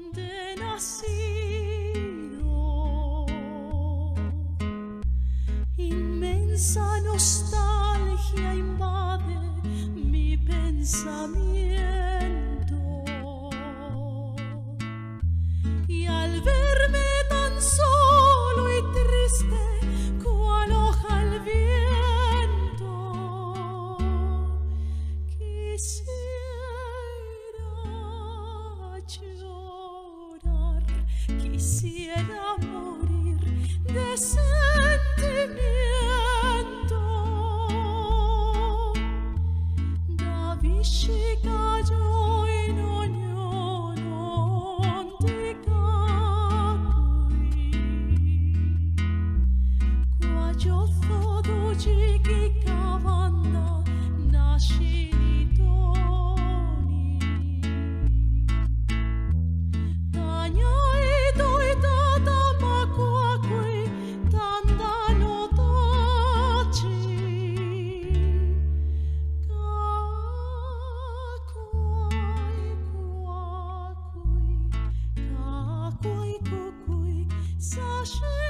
donde nacido. Inmensa nostalgia invade mi pensamiento, y al verme tan solo y triste cual hoja al viento, quisiera llorar, quisiera morir de sentimiento. Da vicina yo in ognuno ti capui, qua giotto duci chi cavanda nasci toni. Tagnai doi tata ma qua qui tanda notaci. Sa